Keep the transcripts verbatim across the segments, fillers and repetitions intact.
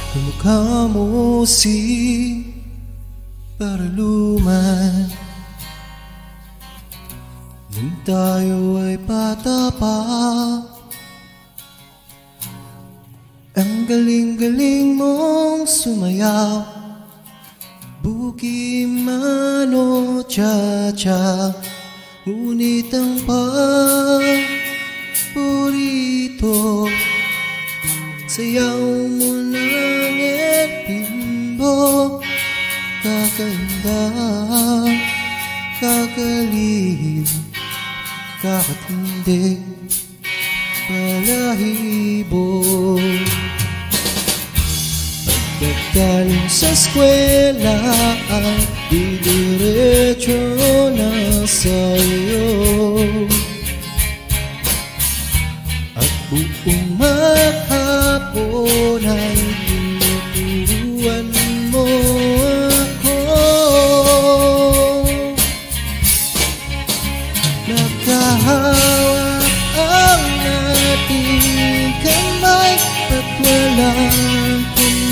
Kamukha mo si Paraluman nung tayo ay bata pa. Ang galing-galing mong sumayaw, buki mano cha-cha. Ngunit ang paborito, sayaw mo ng epimbo. Kakanda, kakaliw, kakatindig, palahibo. Pagkagaling sa eskwela ay didiretso na sa'yo, at buong maghapon ay tinuturuan mo ako. Nakahawak ang ating kamay at walang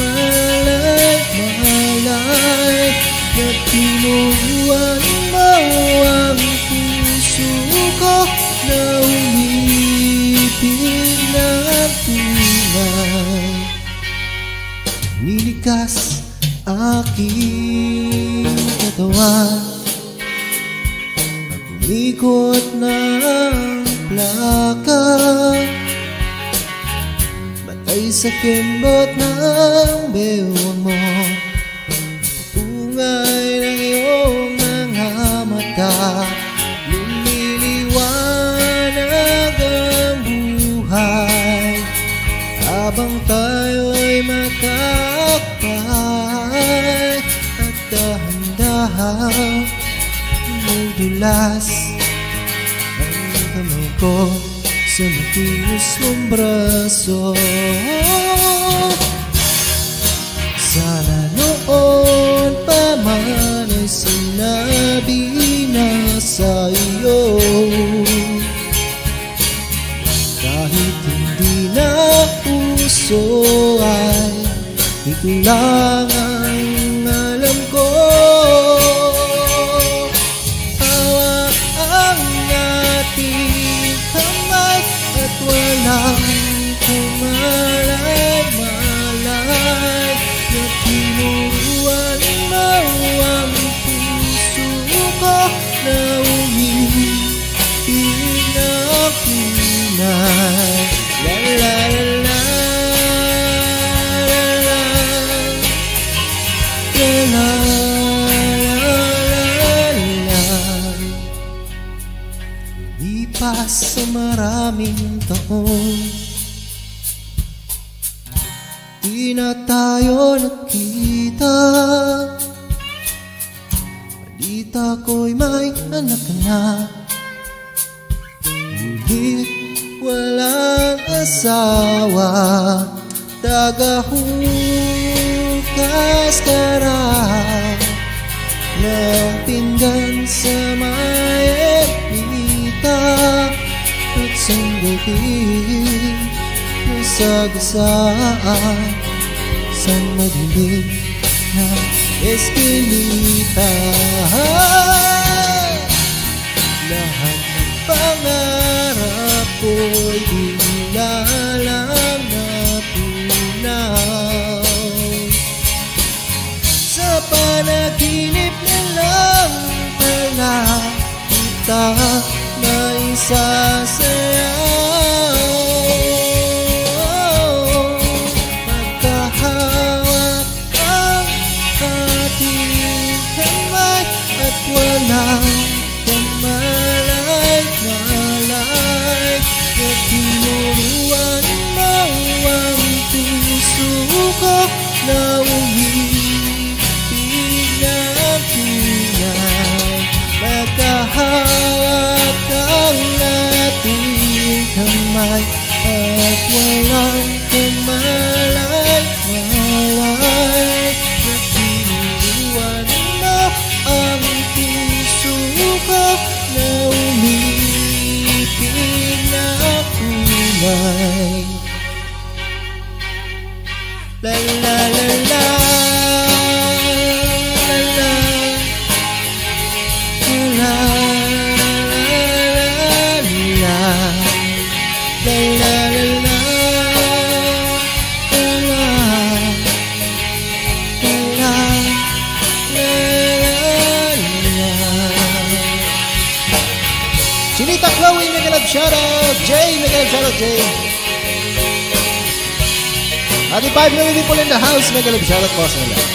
kumalay-malay, na tinuruan mo ang puso ko na umibig ng tunay. Nilikas aking katawan, nag-umikot ng plaka, batay sa kembot ng bewang mo, pungay ng iyong mga mata. Lumiliwanag ang buhay habang tayo'y magkakapay, at dahan-dahan umudulas ang kamay ko sa matinis mong braso. Sana noon pa man ay sinabi na sa iyo, kahit hindi na uso ay ito lang ang alam ko. Hawak ang ating kamay at walang kumalay-malay, na tinuruan mo ang puso ko na umibig na tunay. La la la la, la la la la. Lipas sa maraming taon, di na tayo nagkita. Balita ko'y may anak ka na, ngunit walang asawa. Tagahukas ka raw ng pinggan sa may ermita, at sanggapin nasagasaan sa madilim na eskinita. Lahat ng pangarap ko'y bigla lang natunaw. Sa panaginip na lang pala kita na isasayaw. Magkahawak ang ating kamay at walang kamalay-malay, na tinuruan mo ang puso ko na umibig na tunay. Magkahawak ang ating kamay at walang kamalay-malay, na tinuruan mo ang puso ko na umibig na tunay. La la la la la la la Chinita Chloe, make a love shoutout. Jay, make a love shoutout, Jay. thirty-five million people in the house, make a love shoutout po sa nila.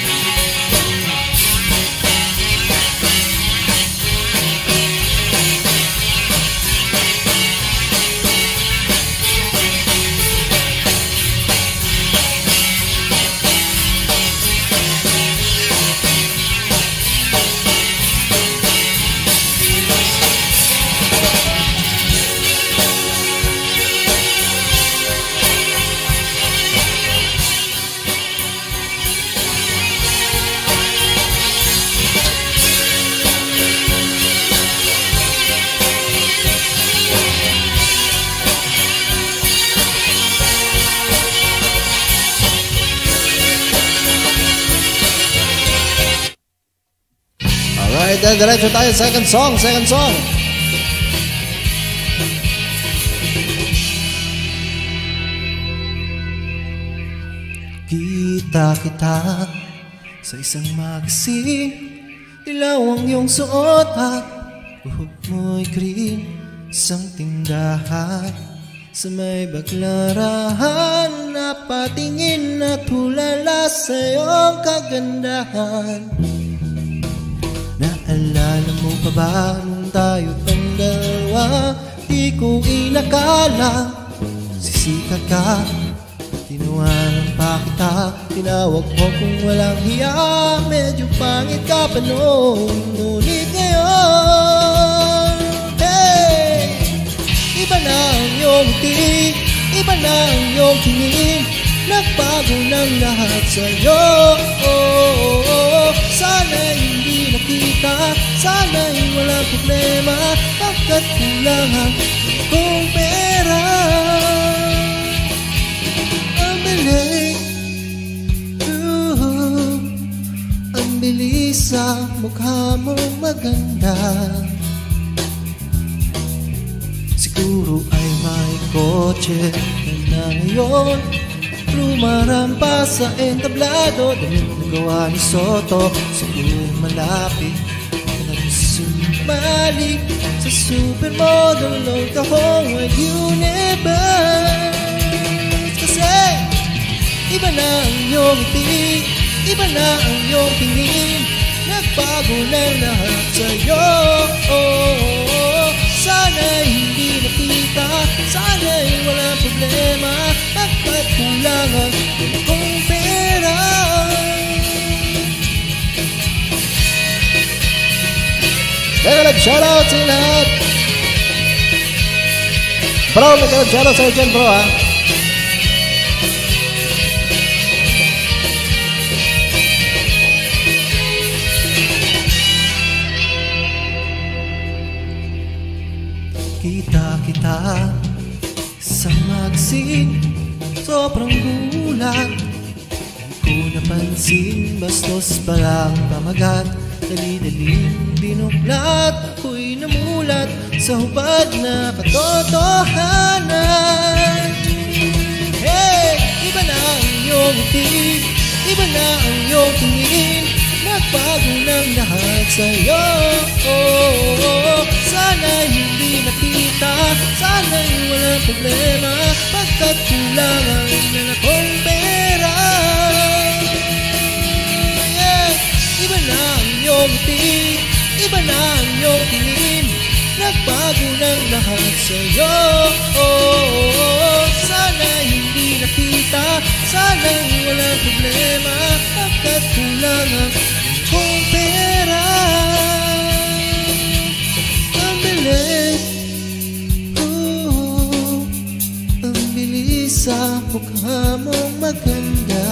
Alright, then diretso tayo. Second song, second song. Kita kita sa isang magazine, ilaw ang iyong suot at buhok mo'y green. Isang tindahan sa may baglarahan, napatingin at hulala sa iyong kagandahan. Naalala mo pa ba nung tayo pang dalawa? Di ko inakala sisikat ka. Tinawanan pa kita, tinawag mo kung walang hiya. Medyo pangit ka pa noon, ngunit ngayon, hey! Iba na ang iyong ngiti, iba na ang iyong tingin. Nagbago ng lahat sa'yo. Oh, oh, oh. Sana'y hindi nakita, sana'y walang problema, pagkat kulang ang kong pera. Ang bilis, uh, ang bilis sa mukha mong maganda. Siguro ay may kotse na ngayon, rumarampa sa entablado, damit na gawa ni Soto. Siguro'y malapit na sumalik sa supermodel ng kahong universe. Kasi iba na ang iyong ngiti, iba na ang iyong tingin. Nagbago na lahat sa'yo. Oh, oh, oh. Sana'y hindi nakita, sana'y walang problema, pagkat kulang ang kong pera. Mega love shoutout sa lahat. Bro, mega love shoutout sa dyan, bro, ha. Kita kita sa magazine, sobrang gulat. Di ko napansin, bastos palang pamagat. Dali-daling binuklat, ako'y namulat sa hubad na katotohanan. Hey! Iba na ang iyong ngiti, iba na ang iyong tingin. Nagbago ng lahat sa'yo. Oh, oh, oh. Sana'y hindi nakita, sana'y walang problema, pagkat kulang ang akong pera. Yeah. Iba na ang iyong ngiti, iba na ang iyong tingin. Nagbago ng lahat sa'yo. Oh, oh, oh. Sana'y hindi nakita, sana'y walang problema, pagkat kulang ang akong pera. Ang bilis, oh, ang bilis sa mukha mong maganda.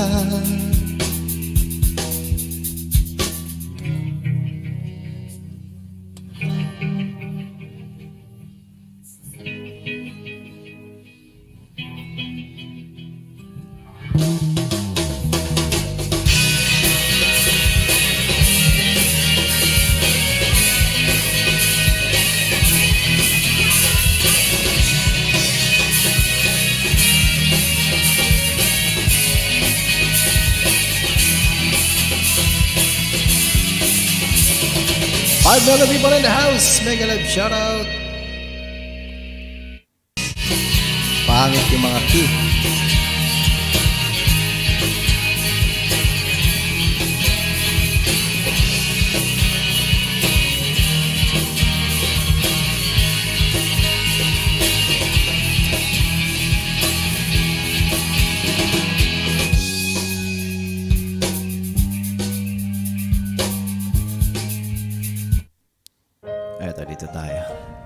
Thank you. Five million people in the house. Mega love shoutout. Pangit yung mga key. Eto, dito tayo.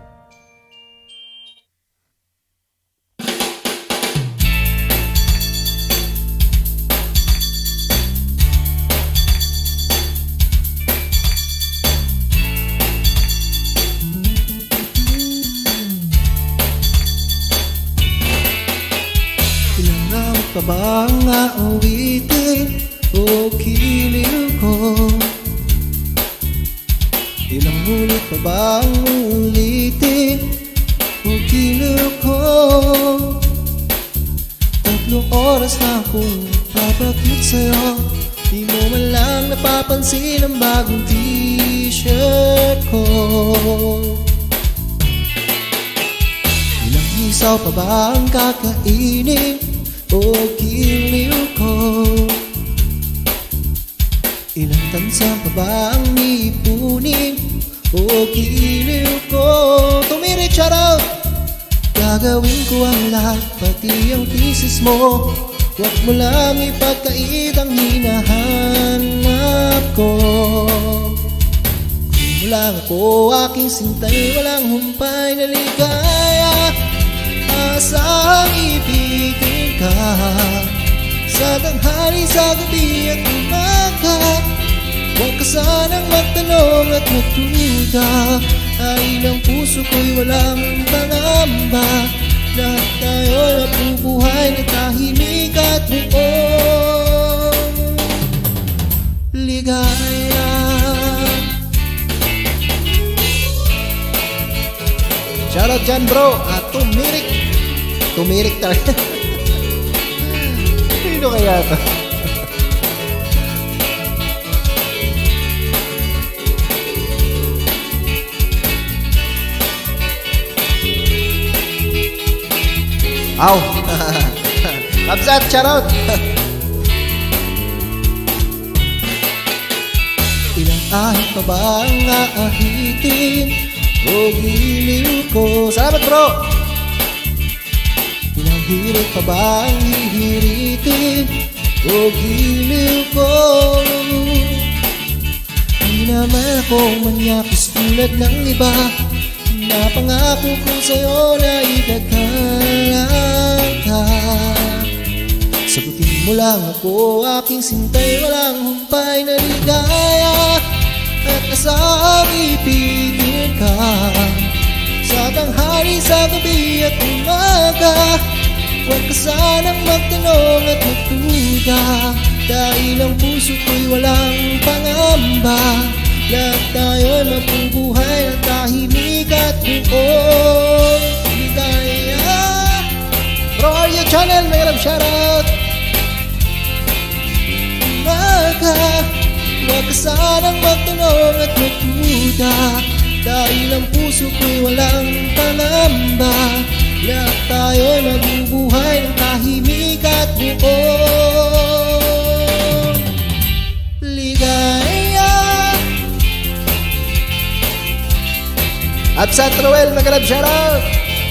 Kailangan pa bang aawitin o kilil ko? Ilang ulit pa bang ulitin o kilil ko? Tatlong oras na akong papakyut sa'yo, di mo man lang napapansin ang bagong t-shirt ko. Ilang isaw pa ba ang kakainin o kilil ko? Ilang tansa pa ba ang ipunin o kilil ko? Tumirik, shoutout! Gagawin ko ang lahat, pati ang thesis mo. Huwag mo lang ipagkait ang hinahanap ko. Kung mo lang ako aking sintay, walang humpay na ligaya. Asang ibigin ka sa tanghali, sa gabi at umaga. Huwag ka sanang magtanong at magduda, dahil ang puso ko'y walang pangamba. Lahat tayo nabubuhay na tahimik at buong ligaya. Shoutout dyan bro, at tumirik. Tumirik talaga. Sino kaya ito? Aw! Kapsat, shoutout! Ilang ahit pa ba ang aahitin o giliw ko? Salamat bro! Ilang hirit pa ba ang hihiritin o giliw ko? Di naman ako manyakis tulad ng iba. Napangako ko sa'yo na idaghan ka. Sagutin mo lang ako, aking sintay, walang humpay na ligaya. At asang ipigil ka sa tanghali, sa gabi at umaga. Huwag ka sanang magtanong at magduda, dahil ang puso ko'y walang pangamba. Lahat tayo mabubuhay ng tahimik at buong ligaya. Bro, are you channel? May alam shoutout. Umaga, huwag ka sanang magtanong at magduda, dahil ang puso ko'y walang pangamba. Lahat tayo mabubuhay ng tahimik at buong ligaya. At sa Troel, magalab shoutout.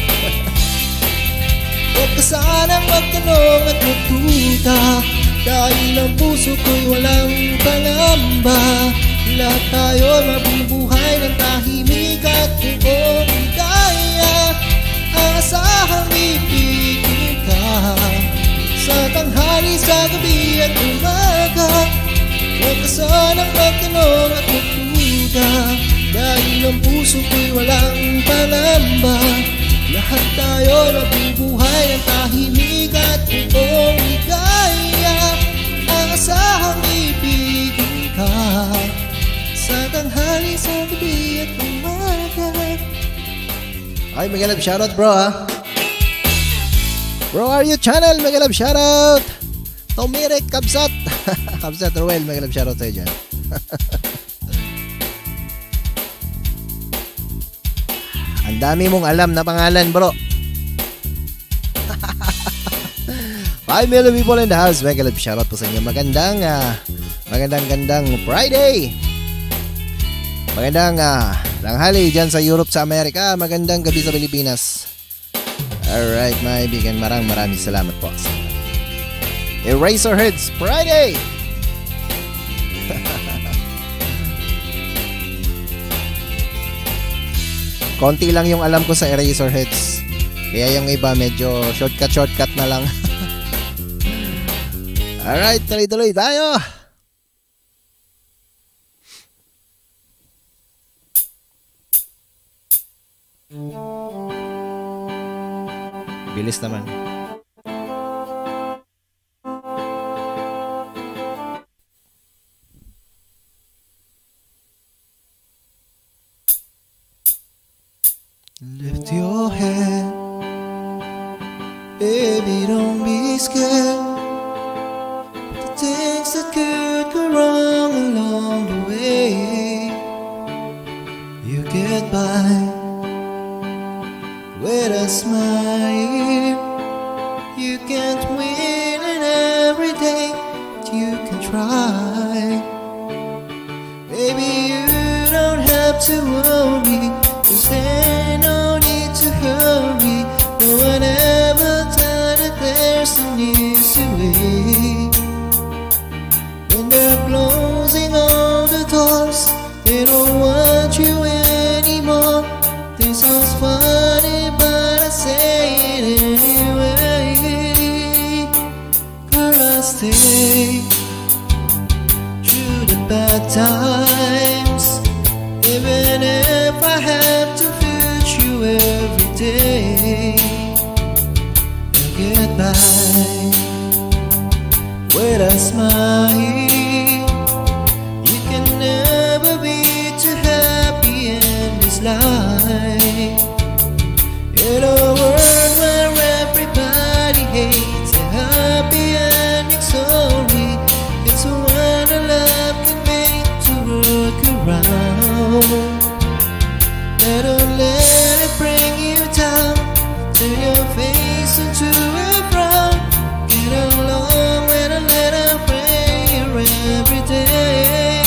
Huwag ka sanang magtanong at magduda, dahil ang puso ko'y walang pangamba. Lahat tayo mabubuhay ng tahimik at buong ligaya. Asahang ipigil ka sa tanghali, sa gabi at umaga. Huwag ka sanang magtanong at magduda, dahil ang puso ko'y walang pangamba. Lahat tayo nabubuhay ng tahimik at buong ligaya. Ang asahang ibigin ka sa tanghali, sa gabi at umaga. Ay, magalab shoutout bro ha. Bro, are you channel? Magalab shoutout. Tumirik, Kapsat. Kapsat Ruel, magalab shoutout tayo dyan. Dami mong alam na pangalan, bro. five million people in the house. Mega love shoutout po sa inyo. Magandang, uh, magandang gandang Friday. Magandang uh, langhali dyan sa Europe, sa Amerika. Magandang gabi sa Pilipinas. Alright, mga ibigan. Marang maraming salamat po. Eraserheads Friday. Konti lang yung alam ko sa Eraserheads. Kaya yung iba medyo shortcut-shortcut na lang. Alright, tuloy-tuloy tayo. Bilis naman. Lift your head, baby, don't be scared. The things that could go wrong along the way, you get by with a smile. You can't win in every day, but you can try. Baby, you don't have to worry, 'cause there's no need to hurry. No one ever thought that there's an easy way. When they're closing all the doors, they don't want you anymore. This sounds funny, but I say it anyway. Girl, I'll stay through the bad times, even if I have to hurt you every day. I'll get by with a smile. You can never be too happy in this life. In a world where everybody hates a happy ending story, it's a wonder love can make to work around. Don't let it bring you down, turn your face into a frown. Get along with a little prayer every day.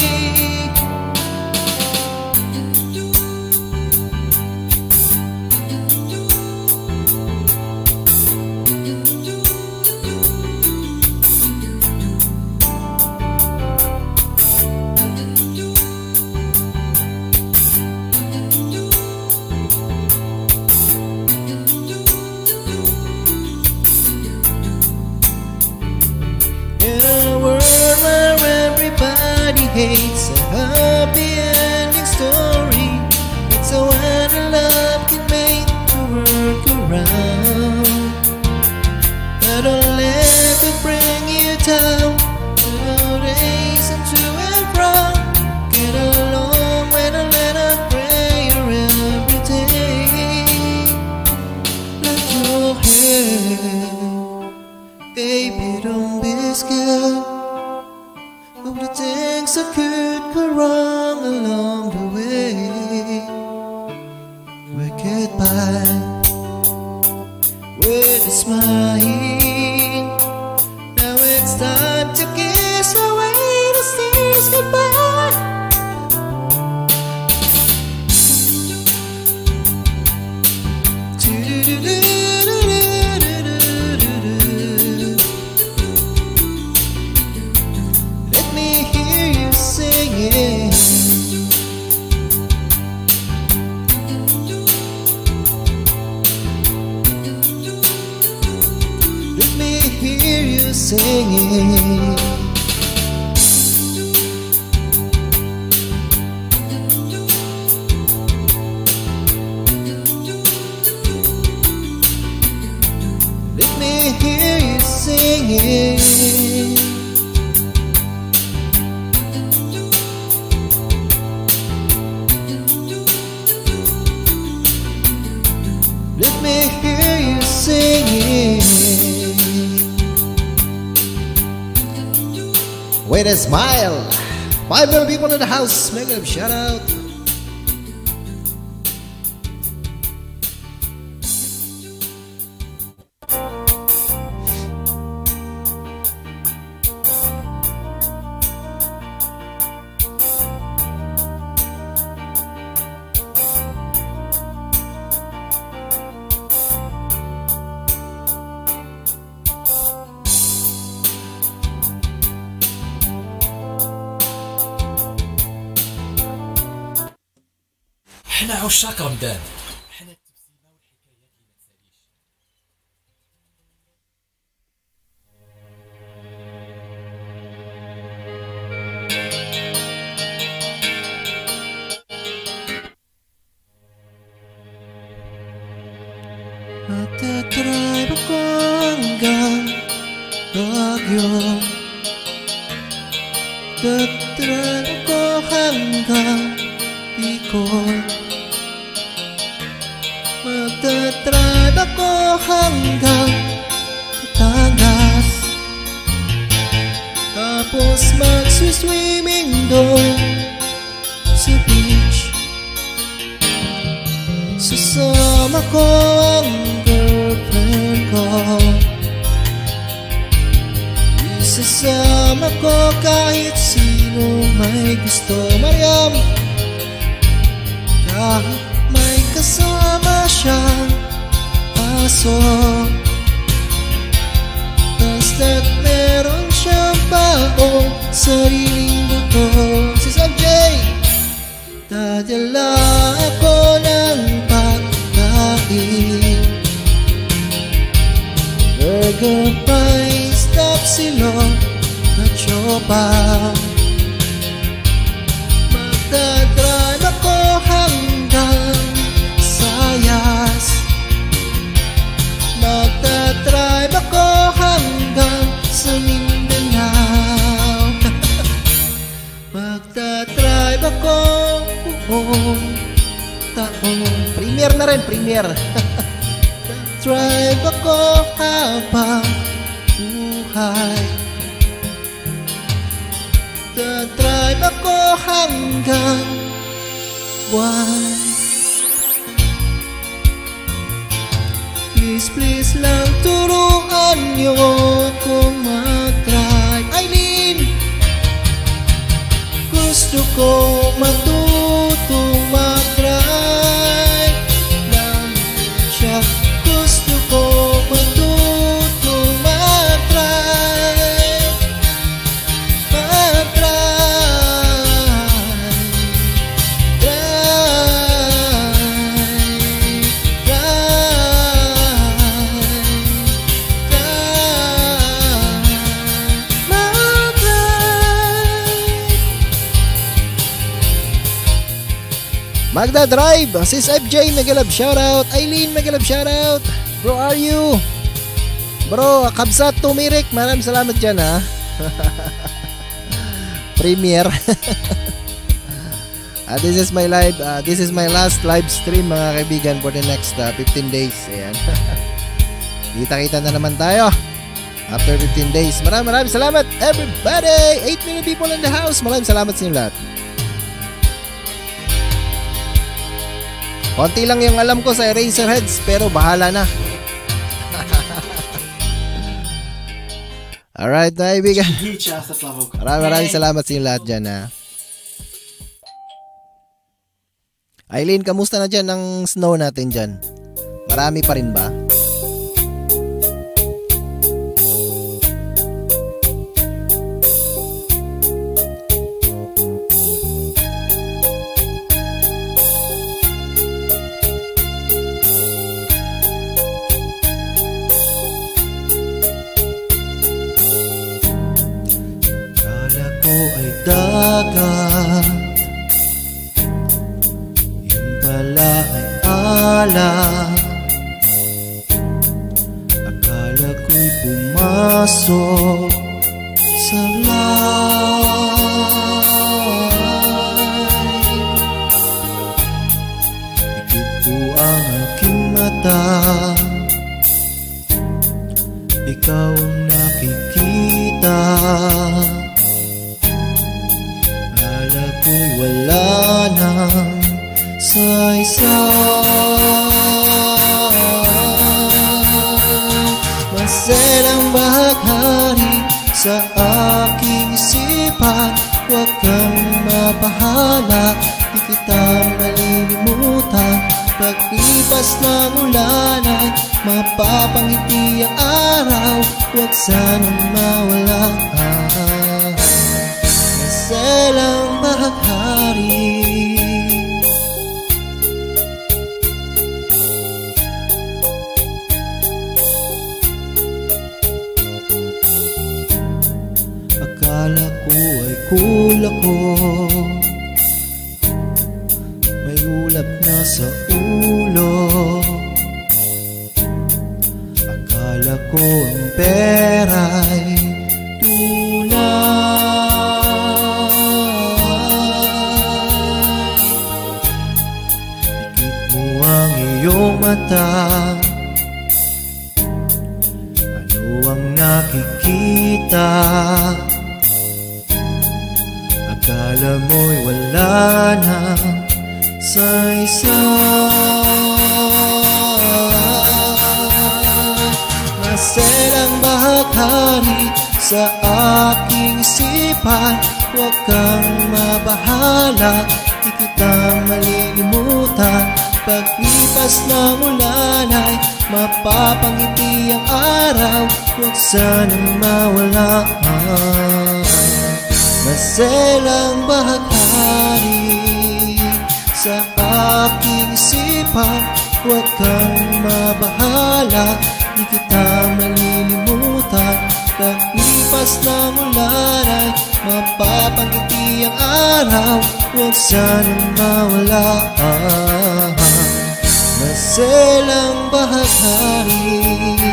Hates a happy ending story. It's a wonder love can make the world go round. But don't let it bring you down, no reason to and from. Get along with a little prayer every day. Lift your head, baby, don't be scared of the things that could go wrong along the way. We get by with a smile. Now it's time to kiss away the tears goodbye. Singing, let me hear you singing. Let me hear you singing. With a smile. Five million people in the house. Make a shout out. احنا عشاق رمضان. Magta-try ako hanggang Baguio. Magta-try ako hanggang Bicol. Magta-try ako hanggang Batangas. Tapos mag-swimming doon sa beach. Sasama ko ang girlfriend ko. Isasama ko kahit sino may gusto. Mariam, kahit may kasama siyang aso, basta't meron siyang baong sariling buto. Si Sanjay, dadala ako ng pagkain, burger, fries, tapsilog na tsopa. Magdadrive ako hanggang Sayas. Magdadrive ako hanggang sa Mindanao. Magdadrive ako buong taon. Premier na rin, premier. Drive ako habang buhay. Drive ako hanggang buwan. Please, please lang turuan niyo akong mag-drive. Aileen, gusto ko matutong mag-drive lang siya. Gusto ko matutong mag-drive, mag-drive, drive, drive, mag-drive. Magda Drive, Sis F J, Megalab shoutout. Aileen, Megalab shoutout. Bro, are you? Bro, Kabsat Tumirik, maraming salamat dyan ha. Premier. uh, This is my live uh, This is my last live stream mga kaibigan for the next uh, fifteen days. Ayan. Kita-kita na naman tayo after fifteen days. Maraming maraming salamat everybody. eight million people in the house. Maraming salamat sa inyo lahat. Konti lang yung alam ko sa Eraserheads, pero bahala na. Alright, na ibigan. Maraming maraming salamat sa inyo lahat dyan ha. Aileen, kamusta na dyan ang snow natin dyan? Marami pa rin ba? Dagat, yun pala ay alak. Akala ko'y pumasok sa light. Ikit ko ang aking mata, ikaw ang nakikita. Ako'y wala nang saysay. Maselang baghari sa aking isipan. Huwag kang mapahala, di kita malilimutan. Paglipas ng ulan, mapapangiti ang araw. Huwag sanang mawala. Maselang baghari, Akala ko ay cool ako, may ulap na sa ulo. Akala ko ang pera'y tunay. Pikit mo ang iyong mata, ano ang nakikita? Akala mo'y wala na saysay. Maselang bahaghari sa aking isipan, huwag kang mabahala, di kita malilimutan. Paglipas ng ulan ay mapapangiti ang araw, huwag sanang mawala. Maselang bahaghari sa aking isipan, huwag kang mabahala, di kita malilimutan. Paglipas ng ulan ay mapapangiti ang araw, huwag sanang mawala. Maselang bahaghari.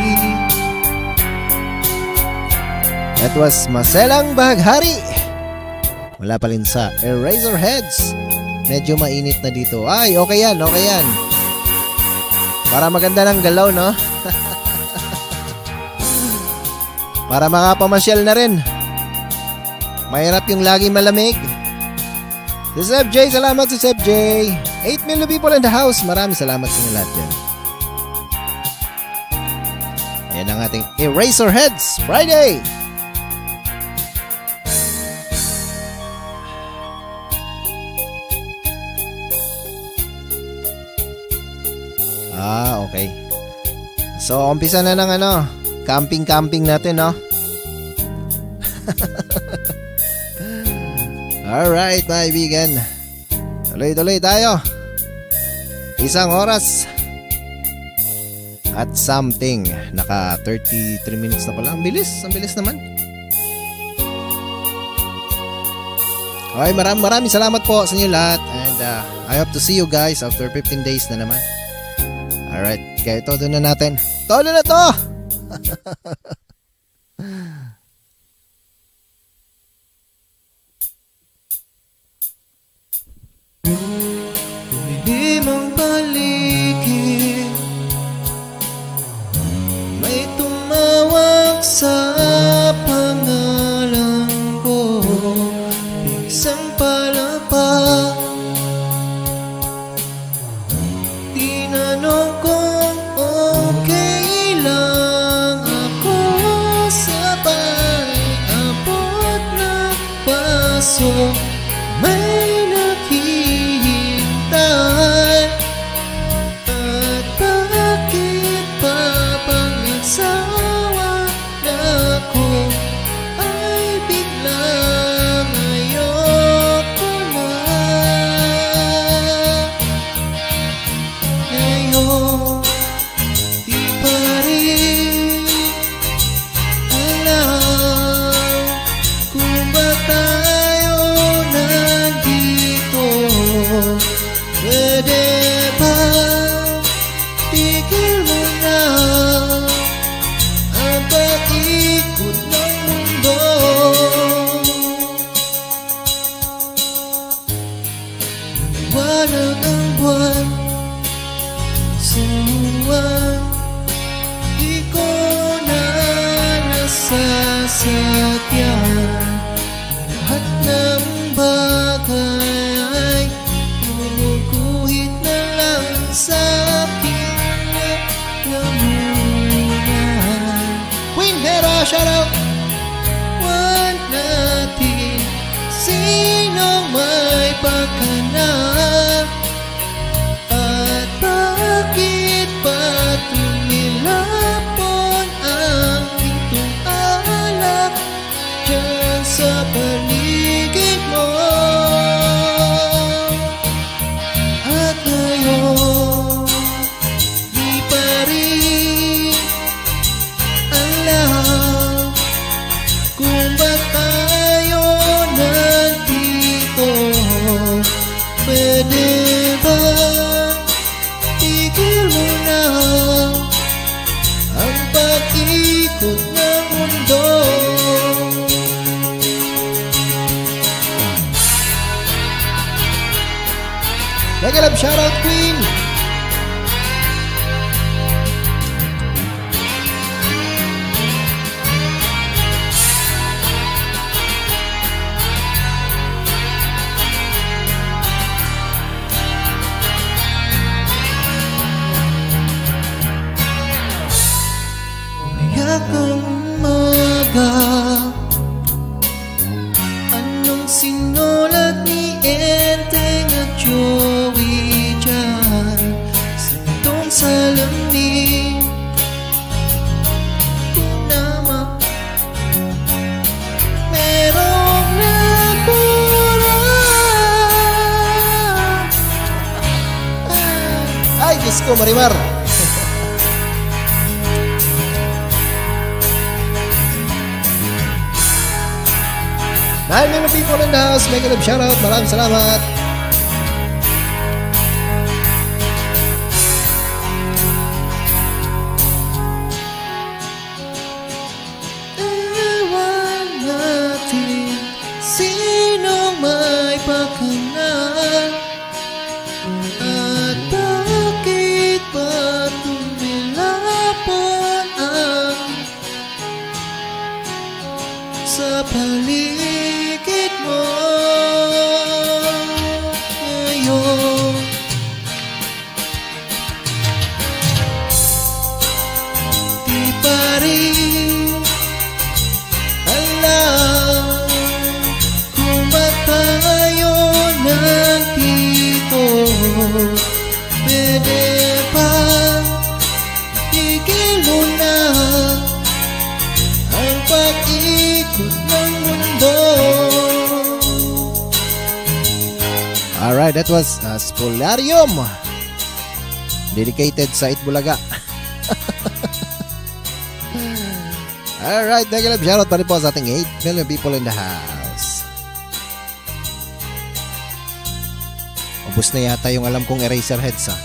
That was Maselang Bahaghari. Wala pa rin sa Eraserheads. Medyo mainit na dito. Ay, okay yan, okay yan. Para maganda ng galaw, no? Para makapamasyal na rin. Mahirap yung lagi malamig. Si Seb J, salamat si Seb J. eight million people in the house. Maraming salamat sa inyo lahat dyan. Ayan ang ating Eraserheads Friday. Ah, okay. So, umpisa na ng ano, camping-camping natin, no? Alright, mga kaibigan. Tuloy-tuloy tayo. Isang oras at something. Naka thirty-three minutes na pala. Ang bilis, ang bilis naman. Okay, maraming maraming salamat po sa inyo lahat. And uh, I hope to see you guys after fifteen days na naman. Alright, kaya todo na natin. Todo na to! Tumilim ang paligid, may tumawag sa pangalan ko, pingsang palapa. Tinanong kung okay lang ako, sabay abot ng paso. May naghihintay, at bakit pa bang nagsawa na ako ay biglang ayoko na. Ngayon di pa rin alam kung ba tayo nandito. Pwede ba tigil mo na ang pag-ikot ng mundo? Liwanag ang buwan sa uwan, di ko na nasasadyan. Lahat ng bagay ay gumuguhit na lang sa aking lamunan. Queen Hera, shout out! Huwag natin sinong may pagkanap, at bakit ba tumilapon ang itong alak dyan sa paligid mo? At ngayon di pa rin alam kung ba't tayo Mega love shoutout Queen. Mayakang umaga, anong sinulat ni Enteng at Joey dyan? Sintong salamin, tinama, merong nabura. Ay, Diyos ko, Marimar. Nine million people in the house, mega love shoutout, maraming salamat. Ewan natin sinong may pakanan at bakit ba tumilapon ang sa paligid mo ngayon. Di pa rin alam kung ba't tayo nandito. Pwede ba tigil mo na ang pag-ikot ng mundo? Alright, that was uh, Spolarium, dedicated sa Itbulaga. Alright, mega love shoutout pa rin po sa ating eight million people in the house. Ubus na yata yung alam kong Eraserheads ha.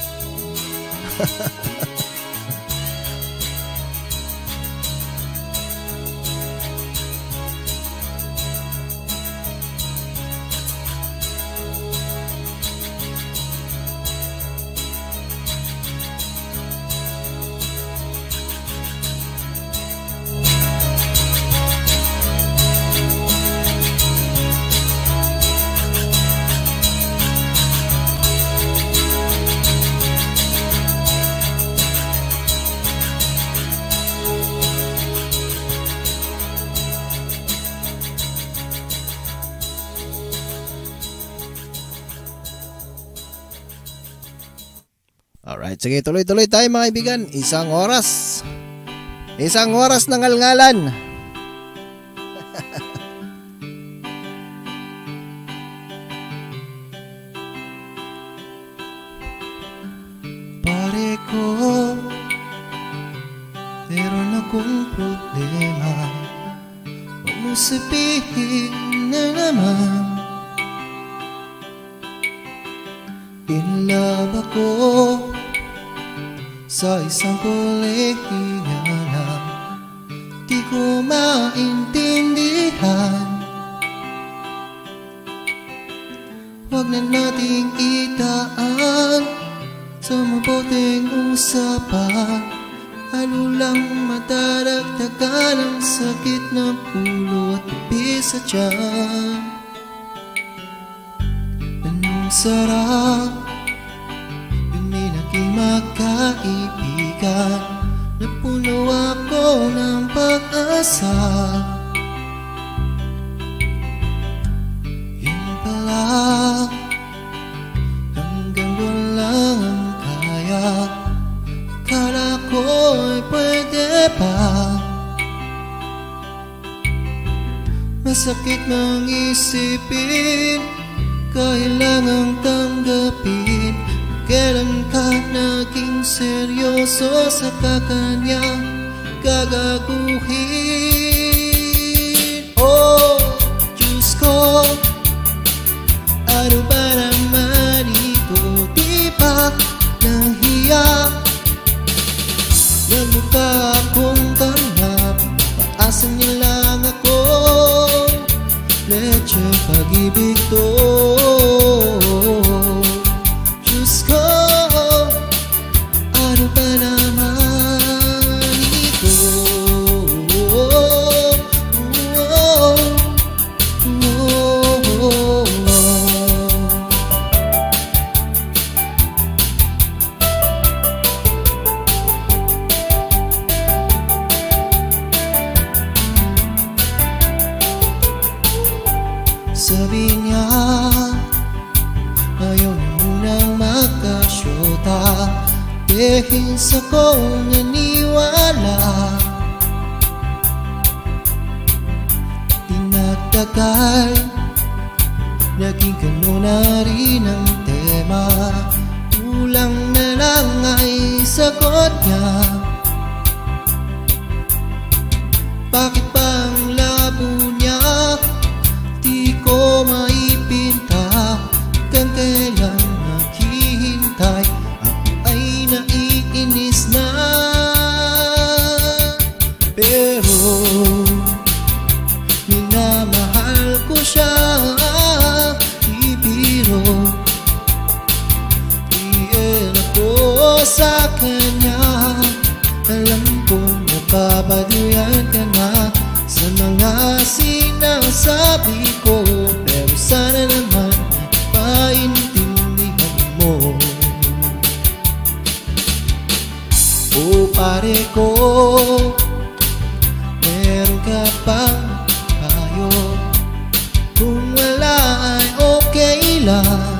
Alright, sige, tuloy-tuloy tayo mga kaibigan. Isang oras. Isang oras ng ngalngalan. Pare ko, meron akong problema. Huwag mo sabihin na naman in-love ako sa isang kolehiyala. Di ko maintindihan. Huwag na nating itaan sa mabuting usapan. Ano lang madaragdagan ang sakit ng ulo at pipi sa tiyan. Anong sarap yung may naging magkaibigan. Napuno ako ng pag-asa. Yun pala, hanggang doon lang ang kaya. Akala ko'y pwede pa. Masakit mang isipin, kailangang tanggapin. Kailan ka naging seryoso sa kakanyang gagaguhin? Oh, Diyos ko, ano ba naman ito? Di ba nahiya? Nagmukha akong tanggap, paasan niya lang ako. Leche pag-ibig to. Sabi niya, ayaw na munang magkasyota. Dehins akong naniwala. Tinagtagal, naging gano'n na rin ang tema. Kulang na lang ay sagot niya. Bakit bang labo niya? Di ko maipinta. Hanggang kailan naghihintay, ako ay naiinis na. Pero minamahal ko siya. Ibiro, iyan ako sa kanya. Alam kong napapaduyan ka na sa mga sinasabi ko, pero sana naman paintindihan mo. O pare ko, meron ka bang payo? Kung wala ay okay lang.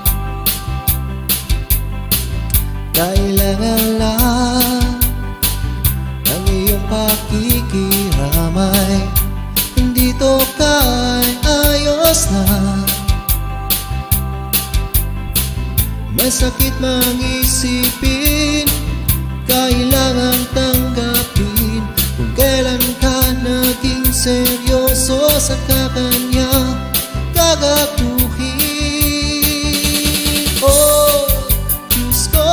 Kailangan lang ang iyong pakikiramay. Dito ka'y ayos na. Masakit mang isipin, kailangan tanggapin. Kung kailan ka naging seryoso sa kanya gagaguhin. Oh, Diyos ko,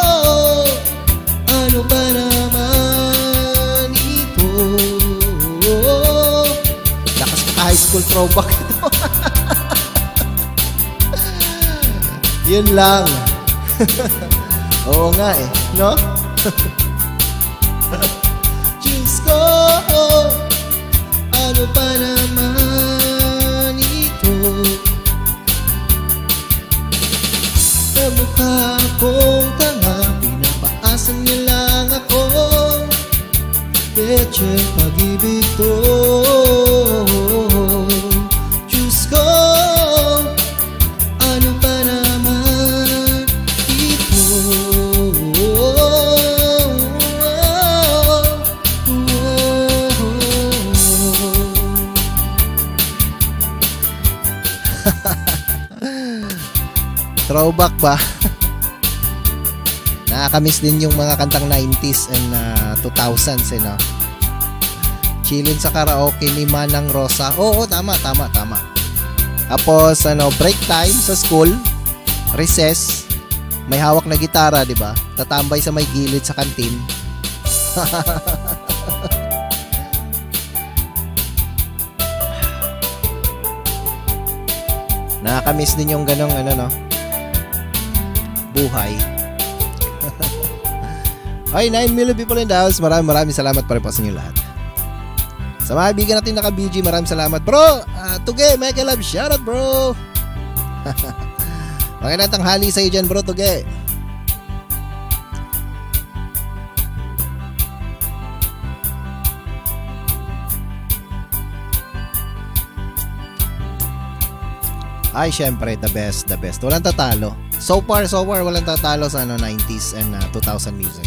ano ba naman ito? Lakas ka high school throwback ito. Yun lang. Oo nga eh, no? Diyos ko, ano ba naman ito? Namukha akong tanga, pinapaasan niya lang ako. Peche pag-ibig to. Diyos ko, ano ba naman ito? Throwback ba? Nakakamiss din yung mga kantang nineties and uh, two thousands, eh, no? Chillin sa karaoke ni Manang Rosa. Oo, tama, tama, tama. Tapos, ano, break time sa school, recess, may hawak na gitara, di ba? Tatambay sa may gilid sa kantin. Nakakamiss din yung ganong, ano, no? Buhay. Ay, nine million people in the house. Maraming maraming salamat pa rin po sa inyo lahat. Sa mga kaibigan natin naka-B G, maraming salamat. Bro, uh, Tuge, mega love, shoutout bro. Magandang tanghali sa iyo dyan bro, Tuge. Ay, syempre, the best, the best. Walang tatalo. So far, so far, walang tatalo sa ano, nineties and uh, two thousand music.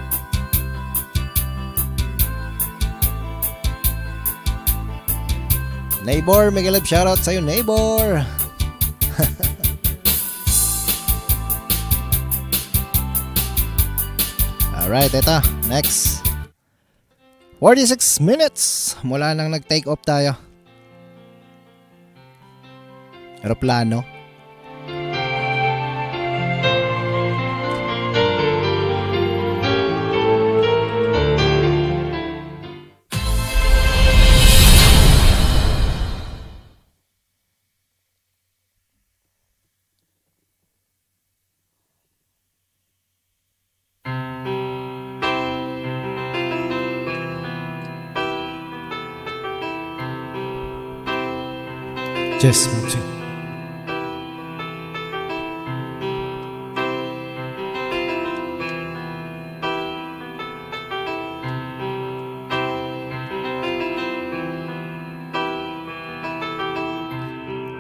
Neighbor, mega love shoutout sa'yo, neighbor. Alright, eto, next. forty-six minutes mula nang nag-take off tayo. Aeroplano. Just one, two.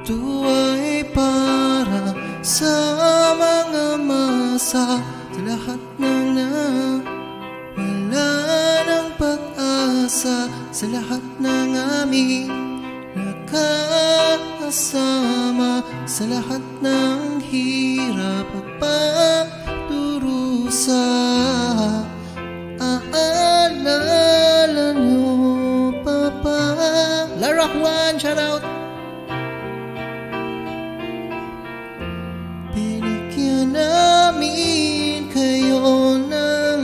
Ito ay para sa mga masa, sa lahat ng nawala ng pag-asa, sa lahat ng aming nakakasama, sa lahat ng hirap at pagdurusa. Aalala nyo pa ba? Lara Juan, shout out! Binigyan namin kayo ng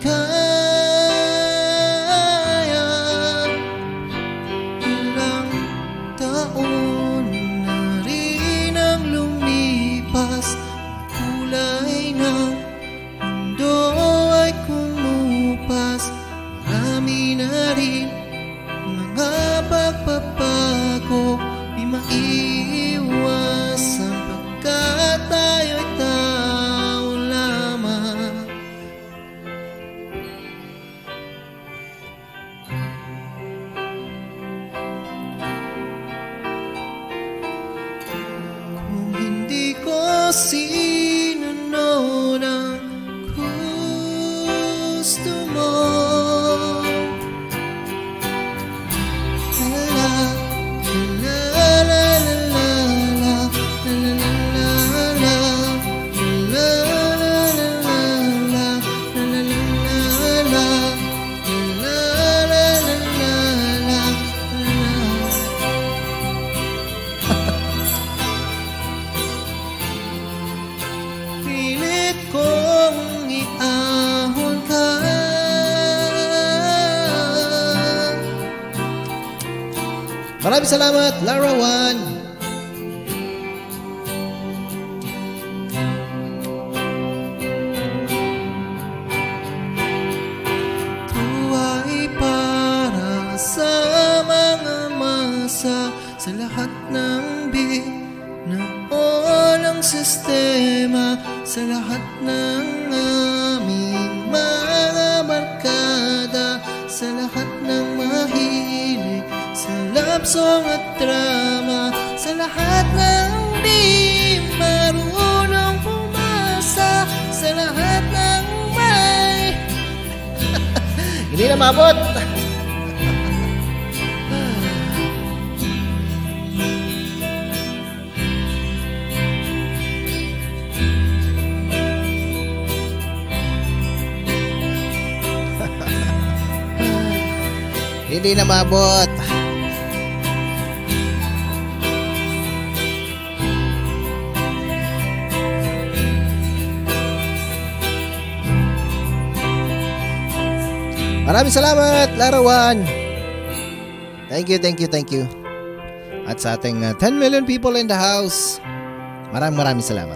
ligaya. Ilang taon na rin ang lumipas, kulay ng mundo ay kumupas. Marami na rin mga pagpapago, di maiiwasan pagkat tayo'y tao lamang. Kung hindi ko sinunod ang gusto mo, pilit kong iahon ka. Maraming salamat, Lara Juan. Ito ay para sa mga masa, sa lahat ng binaolang sistema, sa lahat ng aming mga barkada, sa lahat ng mahilig sa love song at drama, sa lahat ng di marunong umasa, sa lahat ng may hindi na mabot. Hindi na mabot. Maraming salamat, Lara Juan. Thank you, thank you, thank you. At sa ating uh, ten million people in the house, maraming maraming salamat.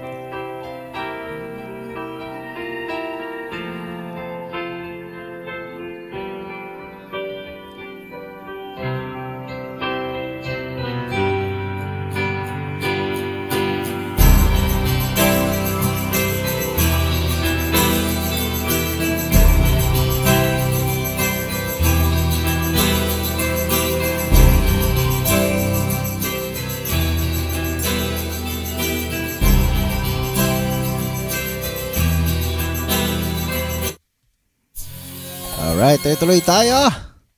Alright, tuloy tayo.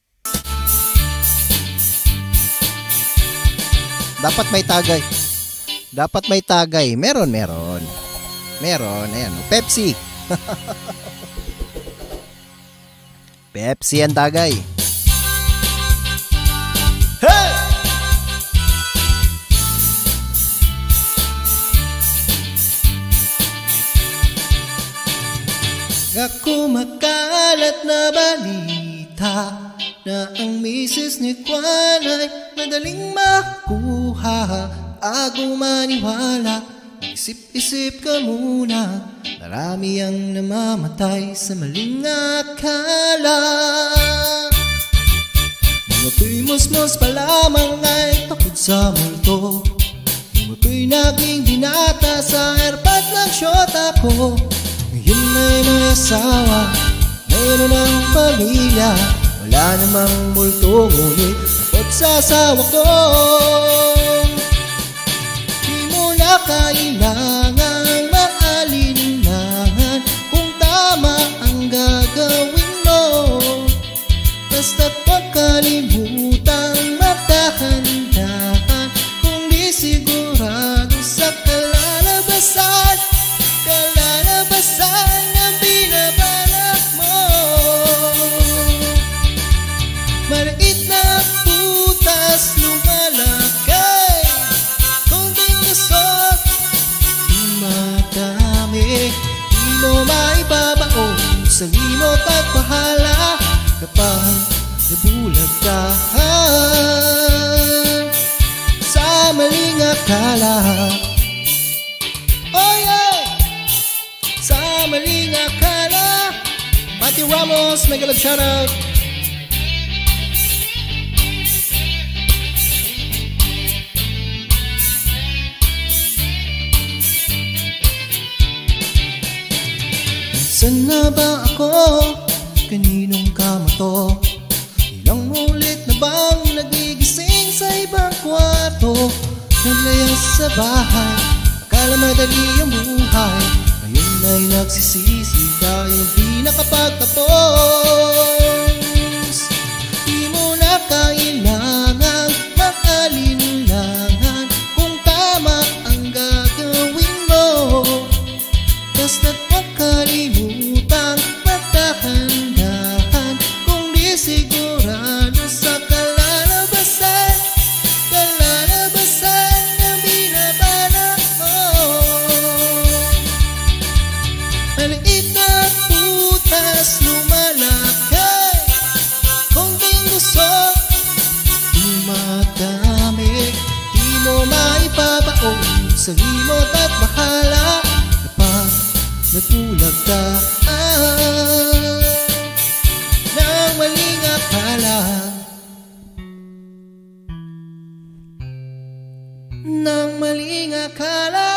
Dapat may tagay. Dapat may tagay. Meron, meron. Meron, ayan. Pepsi. Pepsi ang tagay. Hey! Ako makalat na balita na ang misis ni Juan ay madaling makuha. Ako maniwala, isip-isip ka muna. Marami ang namamatay sa maling akala. Mga primos-mos pa lamang ay takot sa multo. Mga ko'y naging binata sa airpad ng syota ko. Ngayon ay may asawa, mayroon ng pamilya. Wala namang multo, ngunit takot sa asawa ko. sa limot at bahala kapag nabulag ka sa maling akala. Oh yeah! Sa maling akala. Pati Ramos, mega love shoutout. Saan na ba ako? Kaninong kama to? Ilang ulit na bang nagigising sa ibang kwarto? Naglayas sa bahay, akala madali ang buhay. Ngayon ay nagsisisi dahil di nakapagtapos. Di mo na kailangang mag-alinlangan kung tama ang gagawin mo. Basta't makalimutan, magdahan-dahan kung di sigurado sa kalalabasan. Kalalabasan na binabana mo. Maliit na putas lumalaki, konting gusto dumadami. Di mo maipapaon sa limot at bahala kapag nagbulag ka ah, ng maling akala. Ng maling akala.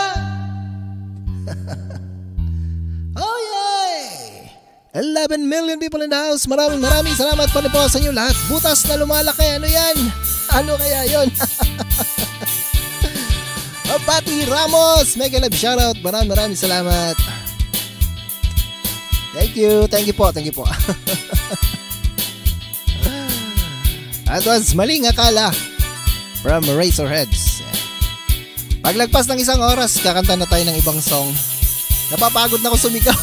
Oh yeah! eleven million people in the house. Maraming maraming salamat pa po sa inyo lahat. Butas na lumalaki. Ano yan? Ano kaya yun? Oh, Pati Ramos, mega love shoutout. Maraming maraming salamat. Thank you, thank you po, thank you po. That was Maling Akala from Razorheads. Paglagpas ng isang oras, kakanta na tayo ng ibang song. Napapagod na ako sumigaw.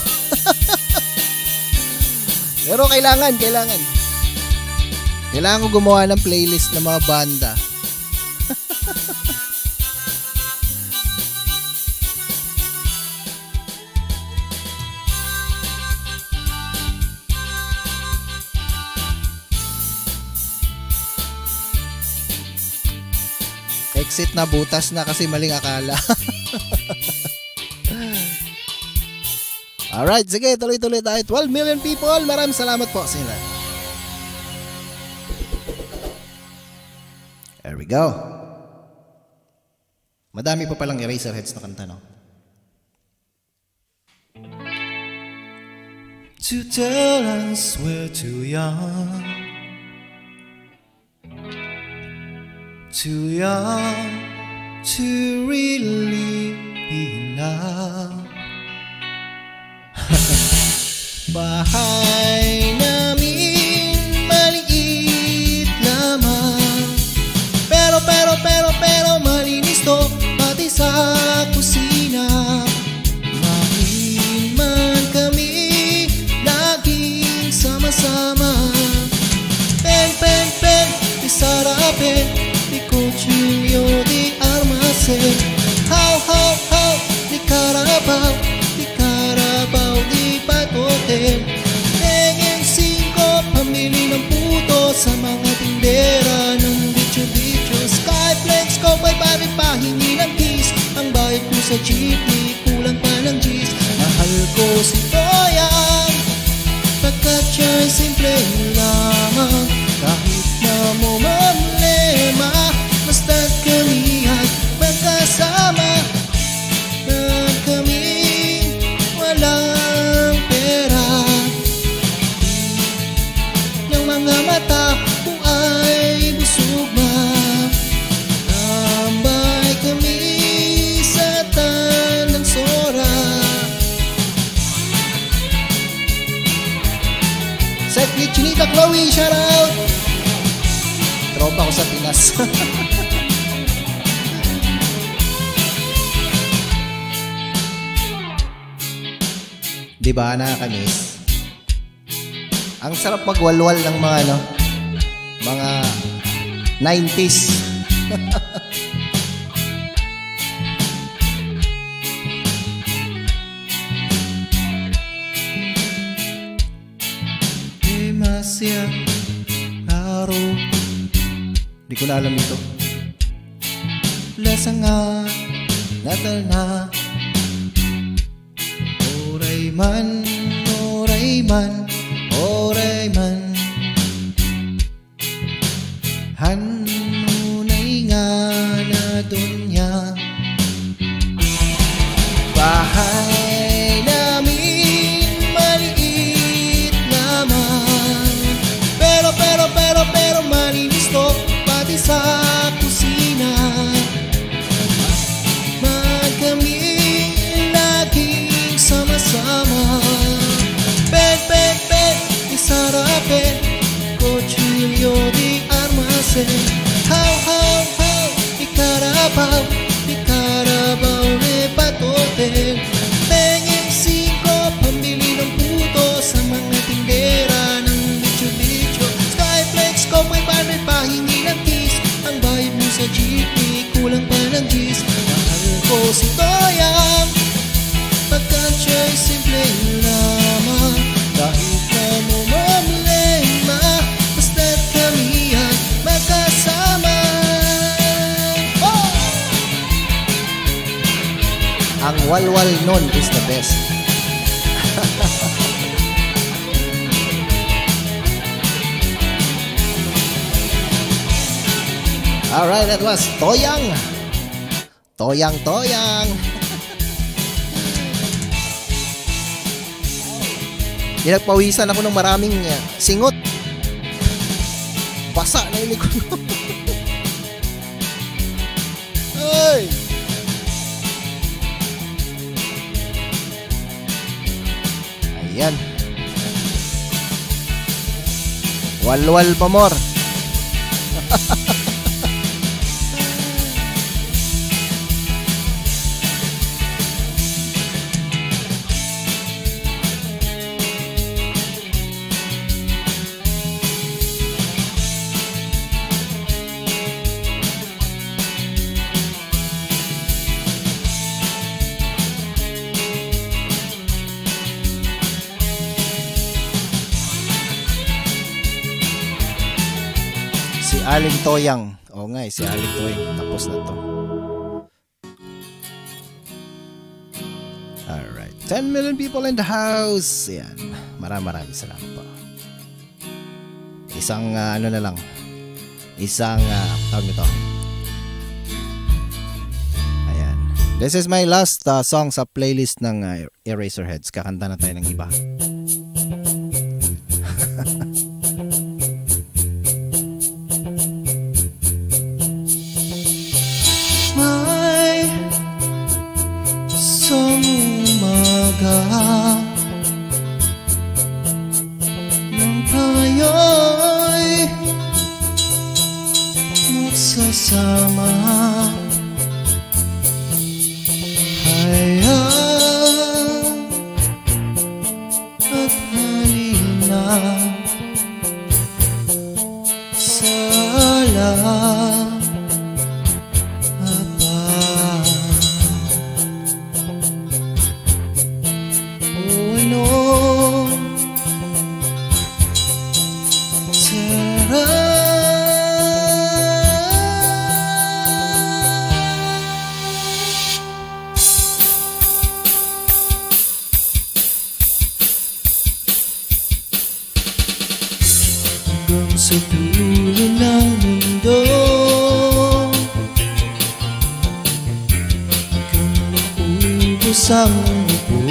Pero kailangan, kailangan. Kailangan ko gumawa ng playlist ng mga banda. Exit na, butas na kasi maling akala. Alright, sige, tuloy-tuloy tayo. twelve million people, maraming salamat po sa inyo. There we go. Madami pa palang Eraserheads na kanta, no? To tell us we're too young, too young to really be in love. Bahay namin maliit lamang, pero pero pero pero malinis to pati sa kusina. Mahin man kami laging sama-sama. Pen pen pen di sarapin, di cuchillo di armase. How how how di Carabao, di Carabao di patote. Tengeng singko, pamili ng puto sa mga tindera ng bityo-bityo. Skyflex ko pa'y pari pahingi ng kiss. Ang bayad ko sa jeepney, kulang pa ng G's. Mahal ko si Toyang pagkat siya'y simple lamang. Kahit na mo mamlema, basta't kami ay magkasama. Na kami walang pera, yung mga mata ko ay busog na. Tambay kami sa Tanang Sora. Set ni Chinita Chloe, shoutout. Tropa ko sa Pinas. Diba, nakakamiss? Ang sarap magwalwal ng mga ano, mga nineties. na alam ito. Lasanga natal na oray man, oray man, oray man hanunay nga na dunya. Bahay namin maliit naman, pero pero pero pero malinis to pati sa kusina. Kami laging sama-sama. Pet, pet, pet, isarapin Cuchillo di armasen. How, how, how, ikarabaw, ikarabaw ne patoten. Pengeng siko, pambili ng puto sa mga tindera ng bicho-bicho. Skyflex ko, may panay pahingi ng kiss. Ang bayad mo sa jeepney, kulang pa ng gis. Ko si Toyang, pagkat siya'y simple lamang. Kahit na mo mamlema, basta't kami ay magkasama. Oh! Ang walwal nun is the best. Alright, that was Toyang. Toyang, Toyang. Pinagpawisan ako ng maraming uh, singot. Basa na yung likod ko. Ay! Ayan. Walwal pa more. Aling Toyang. Oo nga eh, si Aling Toyang. Tapos na to. Alright. ten million people in the house. Yan. Maraming maraming salamat po. Isang uh, ano na lang. Isang uh, tawag nito. Ayan. This is my last uh, song sa playlist ng uh, Eraserheads. Kakanta na tayo ng iba. Nang tayo'y magsasama, hayaan at halina sa alam. Sa dulo ng mundo, hanggang maubos ang mubo,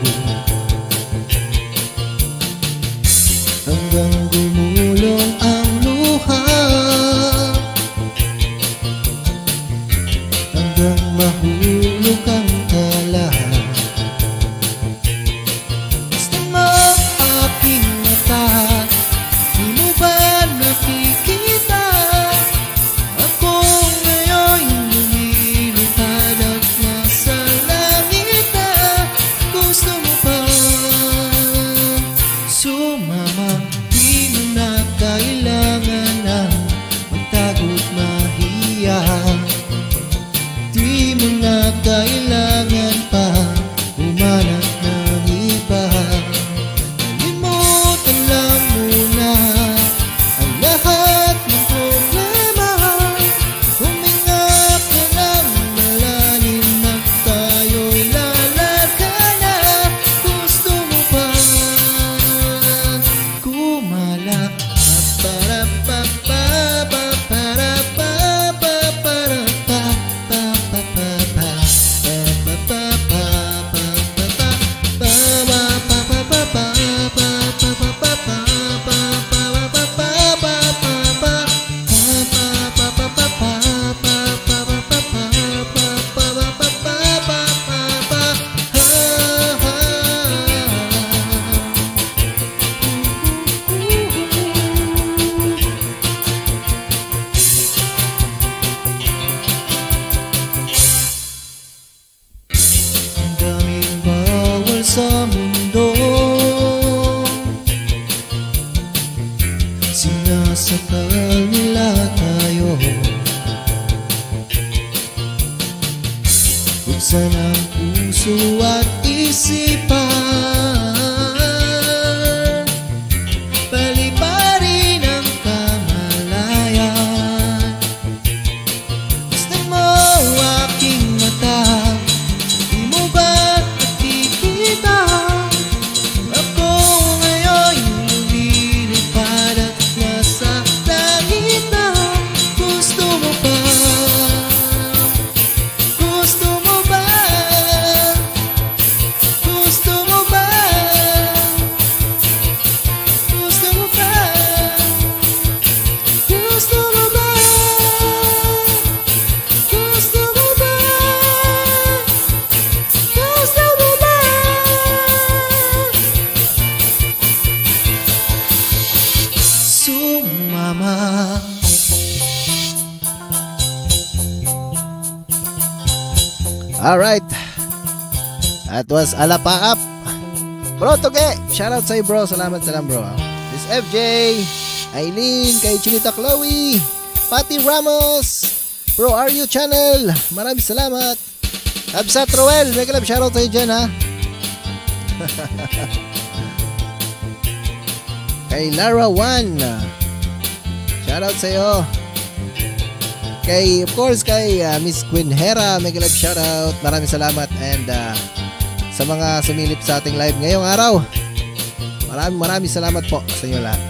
hanggang gumulong ang luha, hanggang mahulog ang tala. Basta mo aking mata, di mo ba nakikita? Ako ngayon lumilipad at nasa langit na. Gusto mo pa sumama? Di mo na kailangan ng magtago't mahiya. Di mo na Buksan ang puso at isipan, paliparin ang kamalayan. Gusto mo aking mata, di mo ba nakikita? Ako ngayon lumilipad at nasa langit na. Gusto mo ba? Gusto mo ba? Gusto mo ba? Gusto mo ba? Gusto mo ba? Gusto mo ba? Gusto mo ba? Sumama. Alright, that was Alapaap. Bro Toge, shoutout sa'yo bro. Salamat salam bro. This F J, Aileen, kay Chinita Chloe, Patty Ramos, Bro Are You Channel, maraming salamat. Absat Roel, may kalab shoutout sa'yo dyan ha. Kay Lara One, shoutout sa'yo. Kay, of course, kay uh, Miss Queen Hera, mega live shoutout. Maraming salamat. And uh, sa mga sumilip sa ating live ngayong araw, maraming maraming salamat po sa inyo lahat.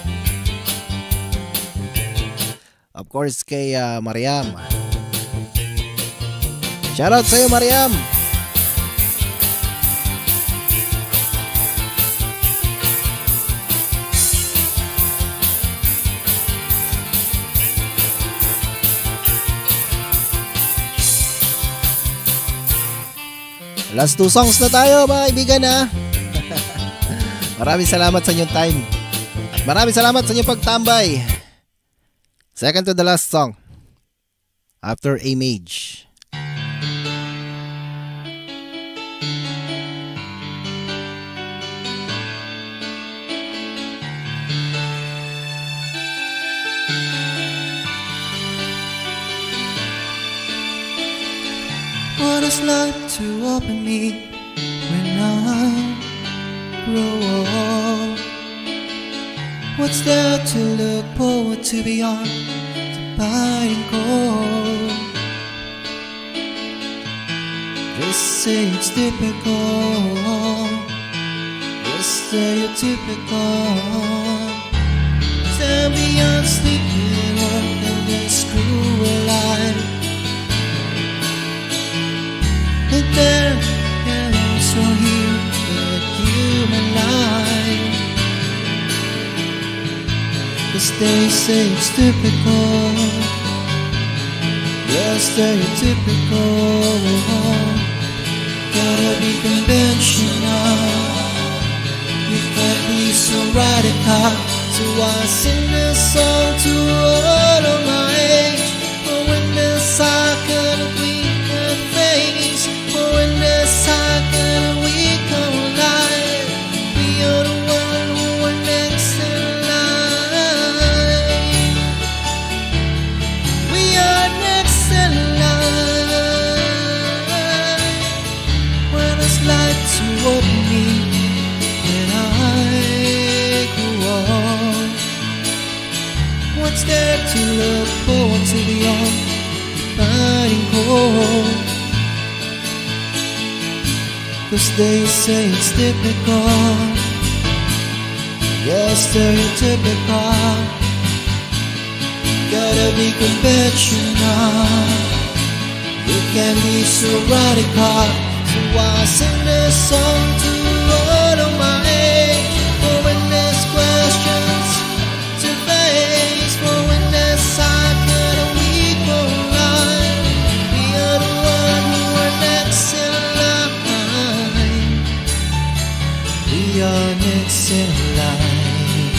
Of course, kay uh, Mariam. Shoutout sa iyo, Mariam. Last two songs na tayo mga kaibigan ha. Maraming salamat sa inyong time. At maraming salamat sa inyong pagtambay. Second to the last song, After a Mage. What is life to open me when I grow old? What's there to look forward to beyond the biting cold? Just say it's typical. Just say you're typical. Tell me I'm sleeping in this cruel life. But there can also heal the human life. Cause they say it's typical. Yes, stereotypical. Gotta be conventional. You can't be so radical. So I sing this song to all of my age. For when the cycle of weekend fades, for when the cycle of week come alive, we are the one who are next in line. We are next in line. When it's like to open me when I grew old. What's there to look forward to beyond the biting cold? Cause they say it's typical. Yes, stereotypical. Gotta be conventional. You can be so radical. So I sing this song to all of my age. For when there's questions to face, for when there's cycle of week or line, we are the one who are next in line. We are next in line.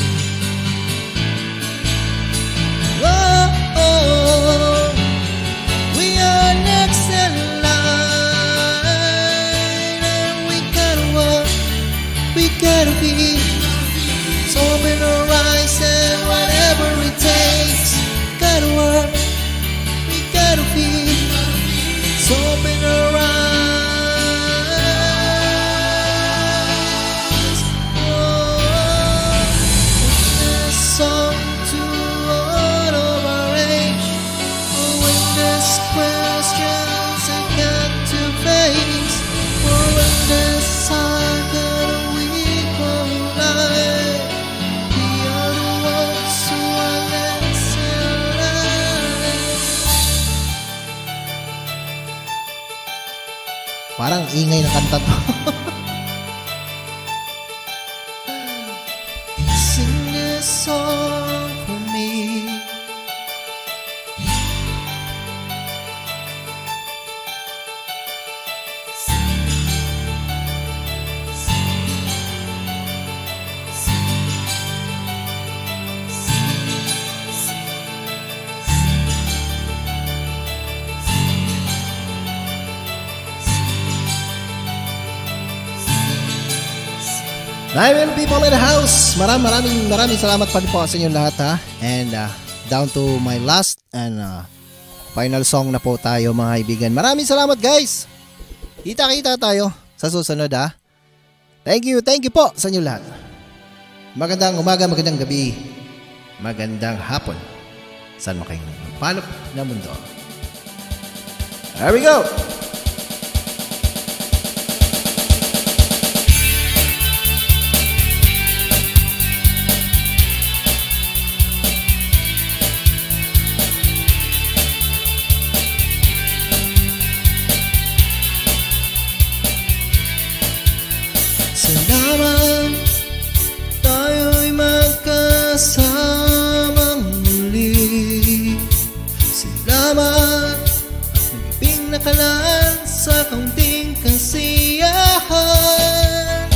Oh, oh, we are next in line. And we gotta work, we gotta Parang ingay ng kanta to. Sing this song for me. nine million people in the house. Maraming maraming maraming salamat pa rin po sa inyo lahat ha. And uh, down to my last and uh, final song na po tayo mga kaibigan. Maraming salamat guys. Kita-kita tayo sa susunod ha. Thank you, thank you po sa inyo lahat. Magandang umaga, magandang gabi, magandang hapon. Saan mo kayo palop na mundo. There we go. Salamat, tayo'y magkasamang muli. Salamat at nagibing nakalaan sa kaunting kasiyahan.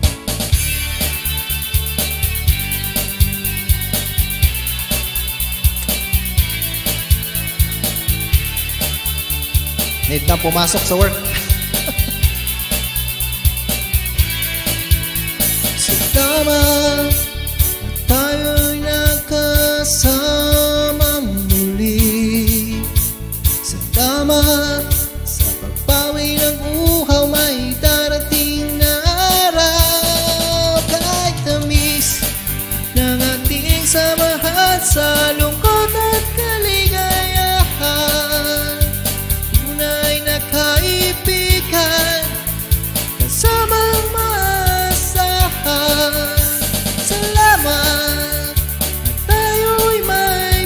Need na pumasok sa work. Salamat at tayo'y nagkasamang muli. Salamat sa pagpawi ng uhaw, may darating na araw. Kahit tamis ng ating samahan sa lungkot at kaligayahan, tunay na kaibigan kasamang salamat at tayo'y may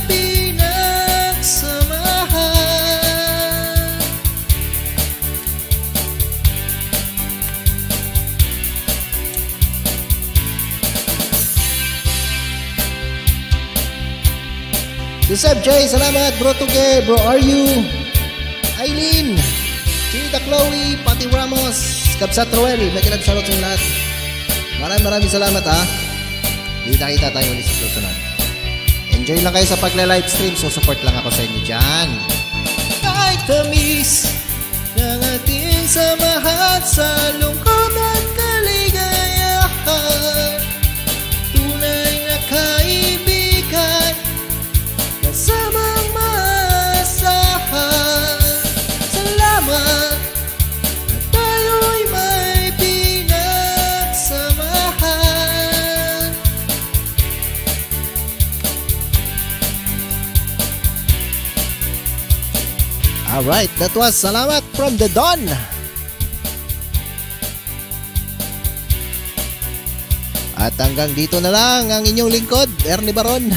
pinagsamahan. Si Seb J, salamat. Bro Tuge, Bro Are You, Aileen, Chinita Chloe, Pati Ramos, Kabsat Roel, may kinagsalot sa lahat. Maraming maraming salamat ha. Kita-kita tayo ulit sa susunod. Enjoy lang kayo sa pagla-live stream. So support lang ako sa inyo dyan. Kahit tamis ng ating samahan sa lungkot at kaligayahan, tunay na kaibigan kasamang maasahan. Salamat at tayo'y may pinagsamahan. Alright, that was Salamat from the Dawn. At hanggang dito na lang ang inyong lingkod, Ernie Baron.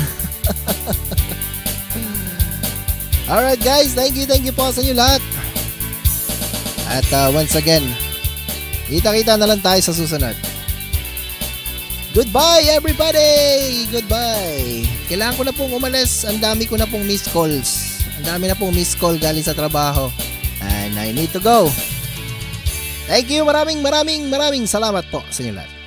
Alright guys, thank you, thank you po sa inyo lahat. At uh, once again, kita-kita na lang tayo sa susunod. Goodbye everybody! Goodbye! Kailangan ko na pong umalis. Ang dami ko na pong missed calls. Ang dami na pong missed call galing sa trabaho. And I need to go. Thank you, maraming maraming maraming salamat po sa inyo lahat.